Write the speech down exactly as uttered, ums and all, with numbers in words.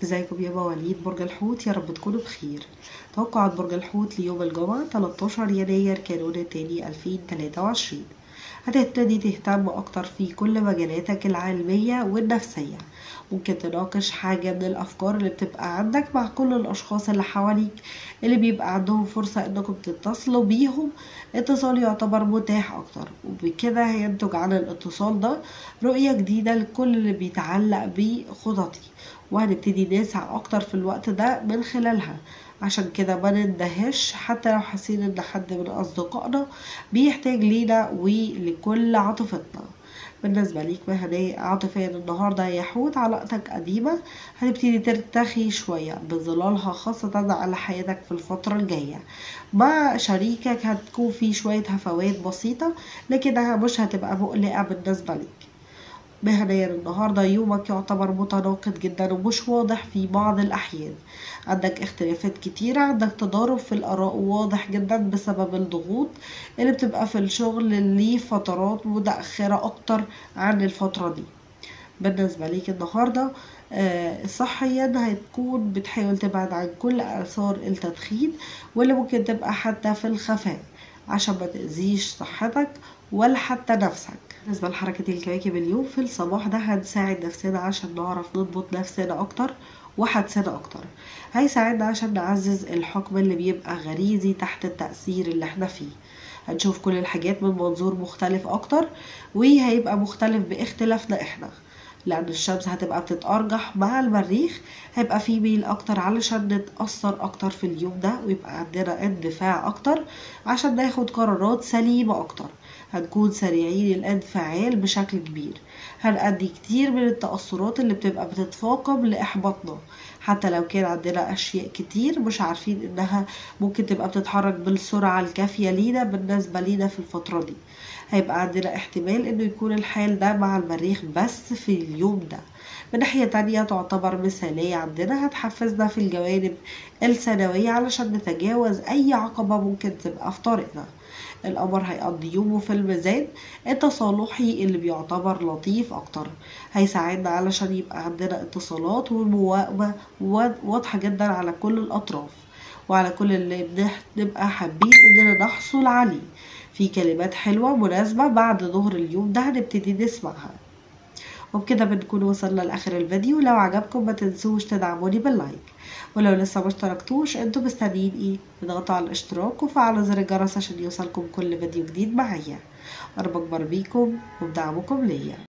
ازيكم يا مواليد برج الحوت؟ يا رب تكونوا بخير. توقعات برج الحوت ليوم الجمعة تلتاشر يناير كانون التاني ألفين وتلاتة وعشرين. هتبتدي تهتم أكتر في كل مجالاتك العلمية والنفسية. ممكن تناقش حاجة من الأفكار اللي بتبقى عندك مع كل الأشخاص اللي حواليك اللي بيبقى عندهم فرصة إنكم تتصلوا بيهم. اتصال يعتبر متاح أكتر، وبكده هينتج عن الاتصال ده رؤية جديدة لكل اللي بيتعلق بخططي، وهنبتدي نسعى أكتر في الوقت ده من خلالها. عشان كده ما نندهش حتى لو حاسين ان حد من اصدقائنا بيحتاج لينا ولكل عاطفتنا. بالنسبة ليك مهنيا عاطفيا النهاردة يا حوت، علاقتك قديمة هتبتدي ترتخي شوية بظلالها، خاصة على حياتك في الفترة الجاية. مع شريكك هتكون في شوية هفوات بسيطة، لكنها مش هتبقى مقلقة بالنسبة لك. مهنيا النهاردة يومك يعتبر متناقض جدا ومش واضح في بعض الأحيان. عندك اختلافات كتيرة، عندك تضارب في الآراء واضح جدا بسبب الضغوط اللي بتبقى في الشغل لفترات متأخرة أكتر عن الفترة دي. بالنسبة ليك النهاردة آه صحيا هتكون بتحاول تبعد عن كل آثار التدخين، واللي ممكن تبقى حتى في الخفاء عشان ما تأذيش صحتك ولا حتى نفسك. بالنسبة لحركة الكواكب اليوم في الصباح ده هنساعد نفسنا عشان نعرف نضبط نفسنا أكتر وحدسنا أكتر. هيساعدنا عشان نعزز الحكم اللي بيبقى غريزي تحت التأثير اللي احنا فيه. هنشوف كل الحاجات من منظور مختلف أكتر، وهيبقى مختلف باختلافنا احنا، لأن الشمس هتبقى بتتأرجح مع المريخ. هيبقى فيه ميل أكتر علشان نتأثر أكتر في اليوم ده، ويبقى عندنا اندفاع أكتر عشان ناخد قرارات سليمة أكتر. هنكون سريعين الانفعال بشكل كبير، هنأدي كتير من التأثرات اللي بتبقى بتتفاقم لإحباطنا، حتى لو كان عندنا أشياء كتير مش عارفين إنها ممكن تبقى بتتحرك بالسرعة الكافية لينا بالنسبة لينا في الفترة دي. هيبقى عندنا احتمال إنه يكون الحال ده مع المريخ بس في اليوم ده. من ناحية تانية تعتبر مثالية عندنا، هتحفزنا في الجوانب الثانوية علشان نتجاوز أي عقبة ممكن تبقى في طريقنا. القمر هيقضي يومه في الميزان التصالحي اللي بيعتبر لطيف أكتر. هيساعدنا علشان يبقى عندنا اتصالات ومواءبة واضحة جدا على كل الأطراف وعلى كل اللي نبقى حابين إننا نحصل عليه. في كلمات حلوة مناسبة بعد ظهر اليوم ده هنبتدي نسمعها. وبكده بنكون وصلنا لآخر الفيديو. لو عجبكم ما تنسوش تدعموني باللايك، ولو لسه ما اشتركتوش انتوا مستنيين ايه؟ اضغطوا على الاشتراك وفعلوا زر الجرس عشان يوصلكم كل فيديو جديد معايا. انا بكبر بيكم وبدعمكم ليا.